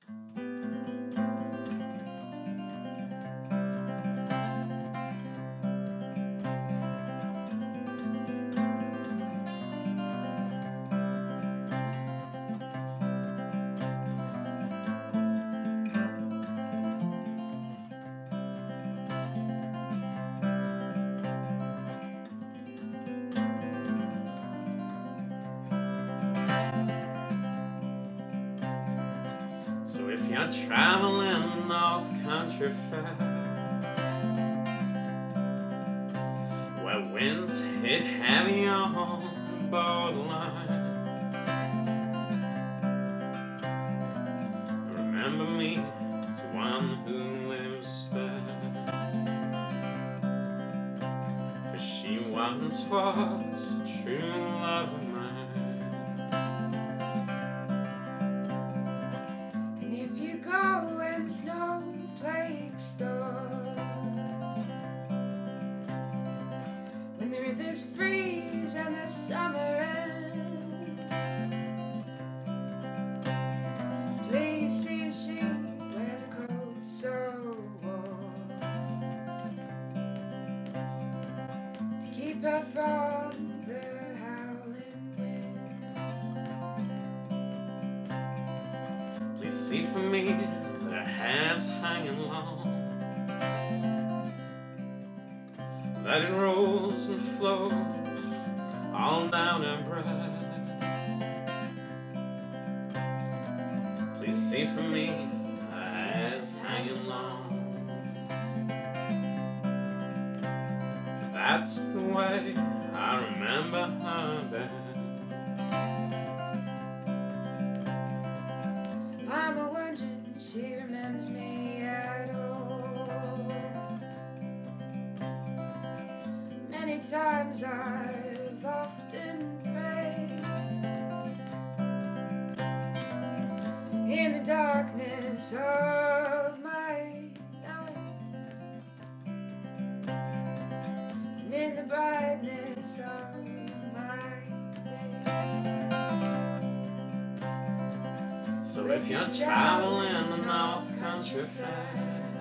So if you're traveling the North Country Fair, where winds hit heavy on the borderline, remember me to one who lives there, for she once was a true love of mine. If you go when the snowflakes stop, when the rivers freeze and the summer ends, please see she wears a coat so warm to keep her from the howling wind. Please see for me that her hair's hanging long, that it rolls and flows all down her breast. Please see for me her hair's hanging long, for that's the way I remember her best. I'm a wondering if she remembers me at all. Many times I've often prayed in the darkness of my night and in the brightness of my day. So if you're traveling the North Country Fair,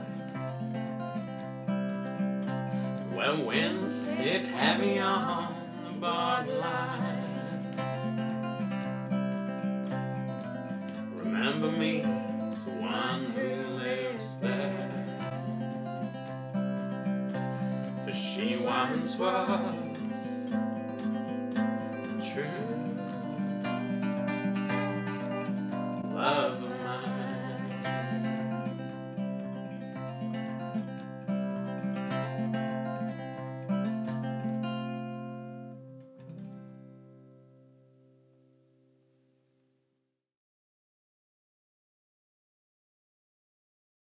where winds hit heavy on the borderline, remember me to one who lives there, for she once was